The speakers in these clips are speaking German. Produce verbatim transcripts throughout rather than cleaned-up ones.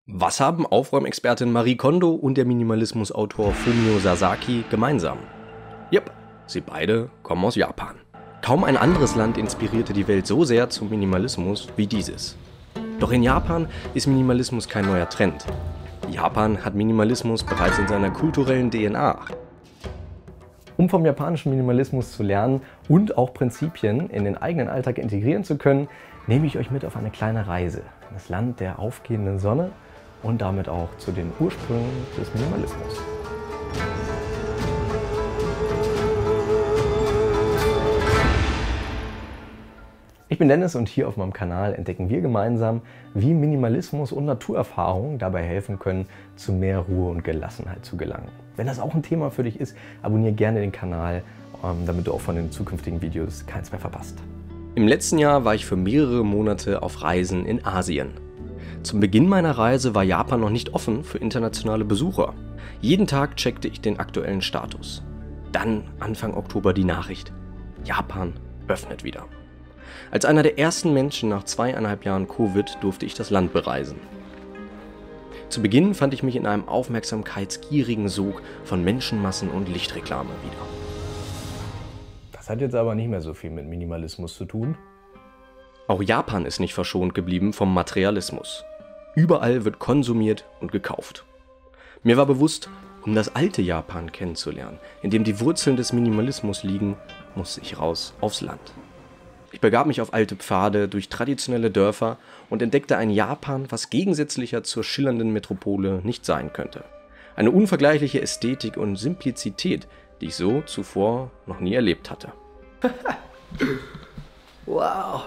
Was haben Aufräumexpertin Marie Kondo und der Minimalismusautor Fumio Sasaki gemeinsam? Jep, sie beide kommen aus Japan. Kaum ein anderes Land inspirierte die Welt so sehr zum Minimalismus wie dieses. Doch in Japan ist Minimalismus kein neuer Trend. Japan hat Minimalismus bereits in seiner kulturellen D N A. Um vom japanischen Minimalismus zu lernen und auch Prinzipien in den eigenen Alltag integrieren zu können, nehme ich euch mit auf eine kleine Reise in das Land der aufgehenden Sonne und damit auch zu den Ursprüngen des Minimalismus. Ich bin Dennis und hier auf meinem Kanal entdecken wir gemeinsam, wie Minimalismus und Naturerfahrungen dabei helfen können, zu mehr Ruhe und Gelassenheit zu gelangen. Wenn das auch ein Thema für dich ist, abonniere gerne den Kanal, damit du auch von den zukünftigen Videos keins mehr verpasst. Im letzten Jahr war ich für mehrere Monate auf Reisen in Asien. Zum Beginn meiner Reise war Japan noch nicht offen für internationale Besucher. Jeden Tag checkte ich den aktuellen Status. Dann Anfang Oktober die Nachricht: Japan öffnet wieder. Als einer der ersten Menschen nach zweieinhalb Jahren Covid durfte ich das Land bereisen. Zu Beginn fand ich mich in einem aufmerksamkeitsgierigen Sog von Menschenmassen und Lichtreklame wieder. Das hat jetzt aber nicht mehr so viel mit Minimalismus zu tun. Auch Japan ist nicht verschont geblieben vom Materialismus. Überall wird konsumiert und gekauft. Mir war bewusst, um das alte Japan kennenzulernen, in dem die Wurzeln des Minimalismus liegen, muss ich raus aufs Land. Ich begab mich auf alte Pfade durch traditionelle Dörfer und entdeckte ein Japan, was gegensätzlicher zur schillernden Metropole nicht sein könnte. Eine unvergleichliche Ästhetik und Simplizität, die ich so zuvor noch nie erlebt hatte. Wow!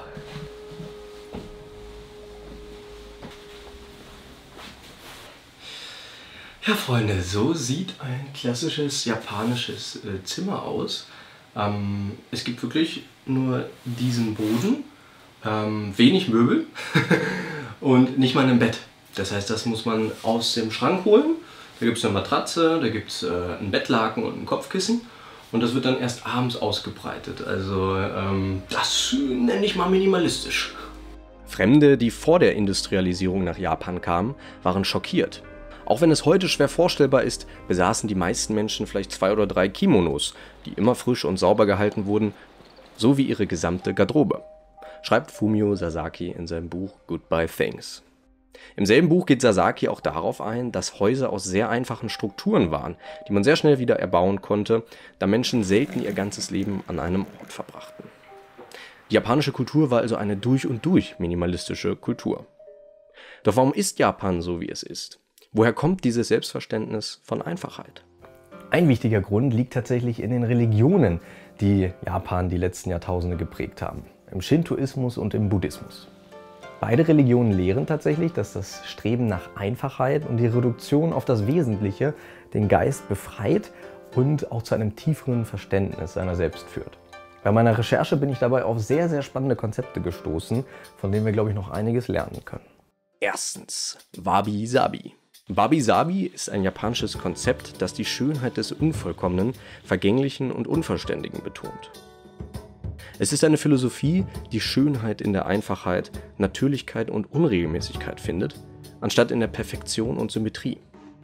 Ja, Freunde, so sieht ein klassisches japanisches äh, Zimmer aus. Ähm, es gibt wirklich nur diesen Boden, ähm, wenig Möbel und nicht mal ein Bett. Das heißt, das muss man aus dem Schrank holen. Da gibt es eine Matratze, da gibt es äh, einen Bettlaken und ein Kopfkissen. Und das wird dann erst abends ausgebreitet. Also ähm, das nenne ich mal minimalistisch. Fremde, die vor der Industrialisierung nach Japan kamen, waren schockiert. Auch wenn es heute schwer vorstellbar ist, besaßen die meisten Menschen vielleicht zwei oder drei Kimonos, die immer frisch und sauber gehalten wurden, so wie ihre gesamte Garderobe, schreibt Fumio Sasaki in seinem Buch Goodbye Things. Im selben Buch geht Sasaki auch darauf ein, dass Häuser aus sehr einfachen Strukturen waren, die man sehr schnell wieder erbauen konnte, da Menschen selten ihr ganzes Leben an einem Ort verbrachten. Die japanische Kultur war also eine durch und durch minimalistische Kultur. Doch warum ist Japan so, wie es ist? Woher kommt dieses Selbstverständnis von Einfachheit? Ein wichtiger Grund liegt tatsächlich in den Religionen, die Japan die letzten Jahrtausende geprägt haben. Im Shintoismus und im Buddhismus. Beide Religionen lehren tatsächlich, dass das Streben nach Einfachheit und die Reduktion auf das Wesentliche den Geist befreit und auch zu einem tieferen Verständnis seiner selbst führt. Bei meiner Recherche bin ich dabei auf sehr, sehr spannende Konzepte gestoßen, von denen wir, glaube ich, noch einiges lernen können. Erstens, Wabi-Sabi. Wabi-Sabi ist ein japanisches Konzept, das die Schönheit des Unvollkommenen, Vergänglichen und Unvollständigen betont. Es ist eine Philosophie, die Schönheit in der Einfachheit, Natürlichkeit und Unregelmäßigkeit findet, anstatt in der Perfektion und Symmetrie.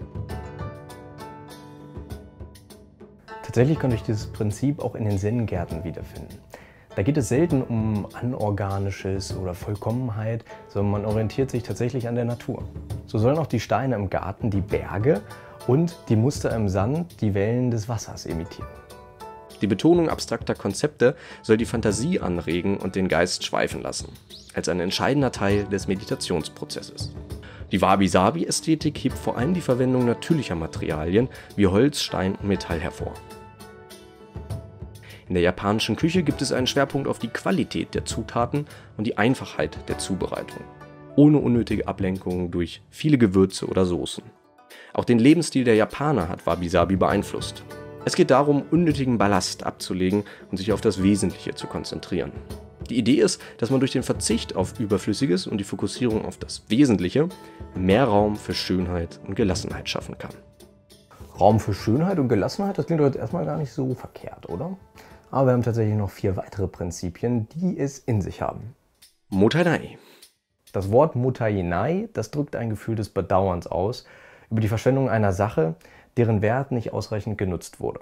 Tatsächlich konnte ich dieses Prinzip auch in den Zen-Gärten wiederfinden. Da geht es selten um Anorganisches oder Vollkommenheit, sondern man orientiert sich tatsächlich an der Natur. So sollen auch die Steine im Garten die Berge und die Muster im Sand die Wellen des Wassers imitieren. Die Betonung abstrakter Konzepte soll die Fantasie anregen und den Geist schweifen lassen, als ein entscheidender Teil des Meditationsprozesses. Die Wabi-Sabi-Ästhetik hebt vor allem die Verwendung natürlicher Materialien wie Holz, Stein und Metall hervor. In der japanischen Küche gibt es einen Schwerpunkt auf die Qualität der Zutaten und die Einfachheit der Zubereitung, ohne unnötige Ablenkungen durch viele Gewürze oder Soßen. Auch den Lebensstil der Japaner hat Wabi-Sabi beeinflusst. Es geht darum, unnötigen Ballast abzulegen und sich auf das Wesentliche zu konzentrieren. Die Idee ist, dass man durch den Verzicht auf Überflüssiges und die Fokussierung auf das Wesentliche mehr Raum für Schönheit und Gelassenheit schaffen kann. Raum für Schönheit und Gelassenheit, das klingt doch jetzt erstmal gar nicht so verkehrt, oder? Aber wir haben tatsächlich noch vier weitere Prinzipien, die es in sich haben. Motenai. Das Wort Motta-i-Nai, das drückt ein Gefühl des Bedauerns aus über die Verschwendung einer Sache, deren Wert nicht ausreichend genutzt wurde.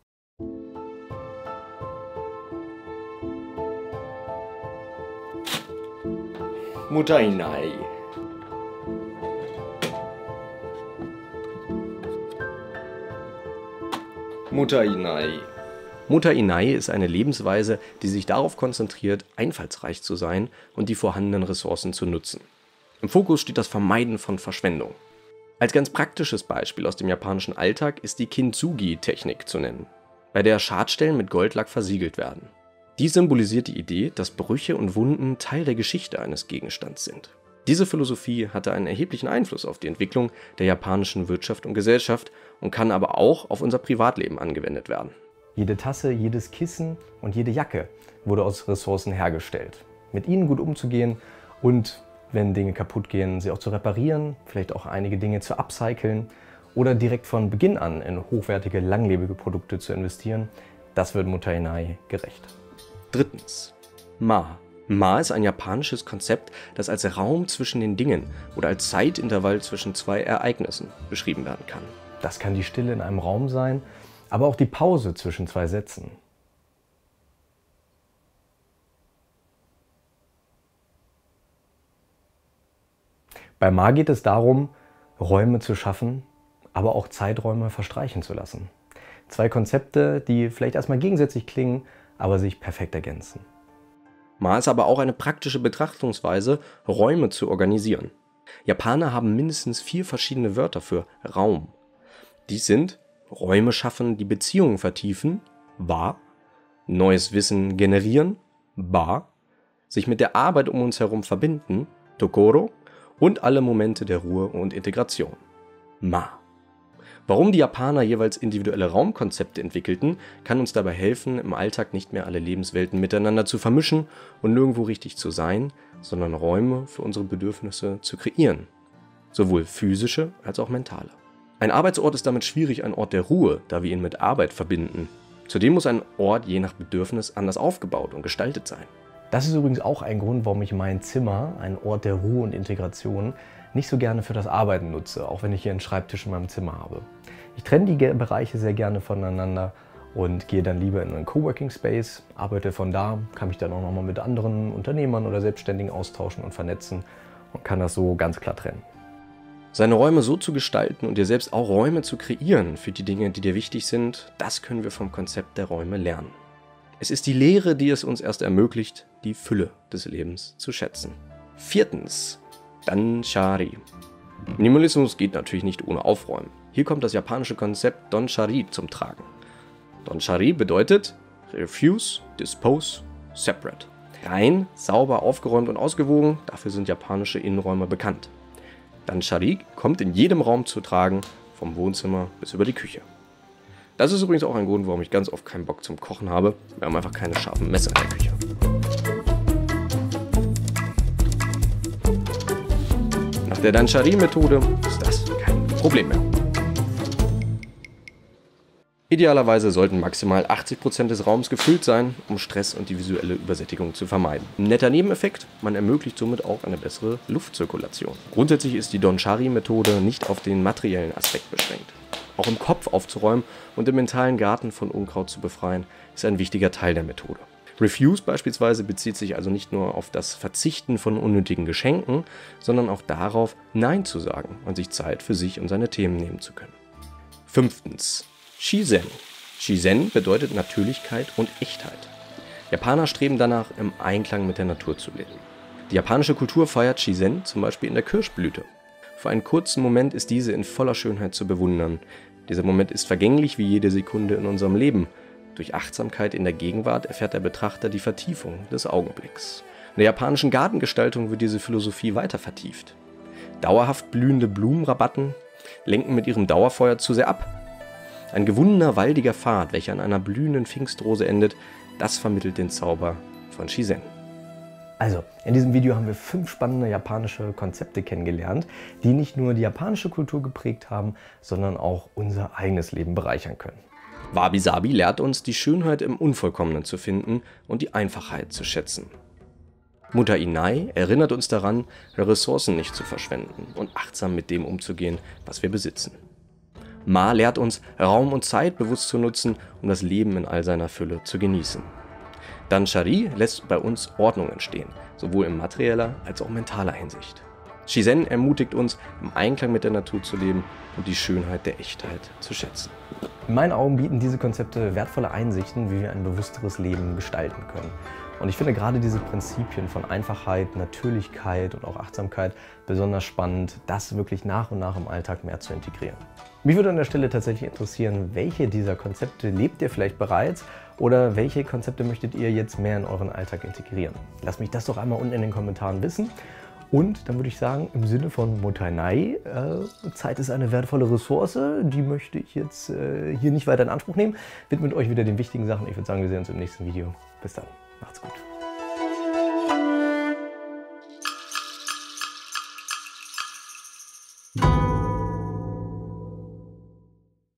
Motta-i-Nai. Motta-i-Nai. Motta-i-Nai ist eine Lebensweise, die sich darauf konzentriert, einfallsreich zu sein und die vorhandenen Ressourcen zu nutzen. Im Fokus steht das Vermeiden von Verschwendung. Als ganz praktisches Beispiel aus dem japanischen Alltag ist die Kintsugi-Technik zu nennen, bei der Schadstellen mit Goldlack versiegelt werden. Dies symbolisiert die Idee, dass Brüche und Wunden Teil der Geschichte eines Gegenstands sind. Diese Philosophie hatte einen erheblichen Einfluss auf die Entwicklung der japanischen Wirtschaft und Gesellschaft und kann aber auch auf unser Privatleben angewendet werden. Jede Tasse, jedes Kissen und jede Jacke wurde aus Ressourcen hergestellt. Mit ihnen gut umzugehen und, wenn Dinge kaputt gehen, sie auch zu reparieren, vielleicht auch einige Dinge zu upcyclen oder direkt von Beginn an in hochwertige, langlebige Produkte zu investieren, das wird Motta-i-Nai gerecht. Drittens. Ma. Ma ist ein japanisches Konzept, das als Raum zwischen den Dingen oder als Zeitintervall zwischen zwei Ereignissen beschrieben werden kann. Das kann die Stille in einem Raum sein, aber auch die Pause zwischen zwei Sätzen. Bei Ma geht es darum, Räume zu schaffen, aber auch Zeiträume verstreichen zu lassen. Zwei Konzepte, die vielleicht erstmal gegensätzlich klingen, aber sich perfekt ergänzen. Ma ist aber auch eine praktische Betrachtungsweise, Räume zu organisieren. Japaner haben mindestens vier verschiedene Wörter für Raum. Dies sind Räume schaffen, die Beziehungen vertiefen, wa, neues Wissen generieren, ba, sich mit der Arbeit um uns herum verbinden, tokoro, und alle Momente der Ruhe und Integration, ma. Warum die Japaner jeweils individuelle Raumkonzepte entwickelten, kann uns dabei helfen, im Alltag nicht mehr alle Lebenswelten miteinander zu vermischen und nirgendwo richtig zu sein, sondern Räume für unsere Bedürfnisse zu kreieren, sowohl physische als auch mentale. Ein Arbeitsort ist damit schwierig ein Ort der Ruhe, da wir ihn mit Arbeit verbinden. Zudem muss ein Ort je nach Bedürfnis anders aufgebaut und gestaltet sein. Das ist übrigens auch ein Grund, warum ich mein Zimmer, ein Ort der Ruhe und Integration, nicht so gerne für das Arbeiten nutze, auch wenn ich hier einen Schreibtisch in meinem Zimmer habe. Ich trenne die Bereiche sehr gerne voneinander und gehe dann lieber in einen Coworking Space, arbeite von da, kann mich dann auch nochmal mit anderen Unternehmern oder Selbstständigen austauschen und vernetzen und kann das so ganz klar trennen. Seine Räume so zu gestalten und dir selbst auch Räume zu kreieren für die Dinge, die dir wichtig sind, das können wir vom Konzept der Räume lernen. Es ist die Lehre, die es uns erst ermöglicht, die Fülle des Lebens zu schätzen. Viertens. Danshari. Minimalismus geht natürlich nicht ohne Aufräumen. Hier kommt das japanische Konzept Donshari zum Tragen. Donshari bedeutet Refuse, Dispose, Separate. Rein, sauber, aufgeräumt und ausgewogen, dafür sind japanische Innenräume bekannt. Danshari kommt in jedem Raum zu tragen, vom Wohnzimmer bis über die Küche. Das ist übrigens auch ein Grund, warum ich ganz oft keinen Bock zum Kochen habe. Wir haben einfach keine scharfen Messer in der Küche. Nach der Danshari-Methode ist das kein Problem mehr. Idealerweise sollten maximal achtzig Prozent des Raums gefüllt sein, um Stress und die visuelle Übersättigung zu vermeiden. Ein netter Nebeneffekt, man ermöglicht somit auch eine bessere Luftzirkulation. Grundsätzlich ist die Donshari-Methode nicht auf den materiellen Aspekt beschränkt. Auch im Kopf aufzuräumen und den mentalen Garten von Unkraut zu befreien, ist ein wichtiger Teil der Methode. Refuse beispielsweise bezieht sich also nicht nur auf das Verzichten von unnötigen Geschenken, sondern auch darauf, Nein zu sagen und sich Zeit für sich und seine Themen nehmen zu können. Fünftens. Shizen. Shizen bedeutet Natürlichkeit und Echtheit. Japaner streben danach, im Einklang mit der Natur zu leben. Die japanische Kultur feiert Shizen zum Beispiel in der Kirschblüte. Für einen kurzen Moment ist diese in voller Schönheit zu bewundern. Dieser Moment ist vergänglich wie jede Sekunde in unserem Leben. Durch Achtsamkeit in der Gegenwart erfährt der Betrachter die Vertiefung des Augenblicks. In der japanischen Gartengestaltung wird diese Philosophie weiter vertieft. Dauerhaft blühende Blumenrabatten lenken mit ihrem Dauerfeuer zu sehr ab. Ein gewundener, waldiger Pfad, welcher an einer blühenden Pfingstrose endet, das vermittelt den Zauber von Shizen. Also, in diesem Video haben wir fünf spannende japanische Konzepte kennengelernt, die nicht nur die japanische Kultur geprägt haben, sondern auch unser eigenes Leben bereichern können. Wabi Sabi lehrt uns, die Schönheit im Unvollkommenen zu finden und die Einfachheit zu schätzen. Mutter Inai erinnert uns daran, Ressourcen nicht zu verschwenden und achtsam mit dem umzugehen, was wir besitzen. Ma lehrt uns, Raum und Zeit bewusst zu nutzen, um das Leben in all seiner Fülle zu genießen. Danshari lässt bei uns Ordnung entstehen, sowohl in materieller als auch mentaler Hinsicht. Shizen ermutigt uns, im Einklang mit der Natur zu leben und die Schönheit der Echtheit zu schätzen. In meinen Augen bieten diese Konzepte wertvolle Einsichten, wie wir ein bewussteres Leben gestalten können. Und ich finde gerade diese Prinzipien von Einfachheit, Natürlichkeit und auch Achtsamkeit besonders spannend, das wirklich nach und nach im Alltag mehr zu integrieren. Mich würde an der Stelle tatsächlich interessieren, welche dieser Konzepte lebt ihr vielleicht bereits oder welche Konzepte möchtet ihr jetzt mehr in euren Alltag integrieren? Lasst mich das doch einmal unten in den Kommentaren wissen. Und dann würde ich sagen, im Sinne von Mutter Inai, äh, Zeit ist eine wertvolle Ressource, die möchte ich jetzt äh, hier nicht weiter in Anspruch nehmen. Widmet euch wieder den wichtigen Sachen. Ich würde sagen, wir sehen uns im nächsten Video. Bis dann. Macht's gut.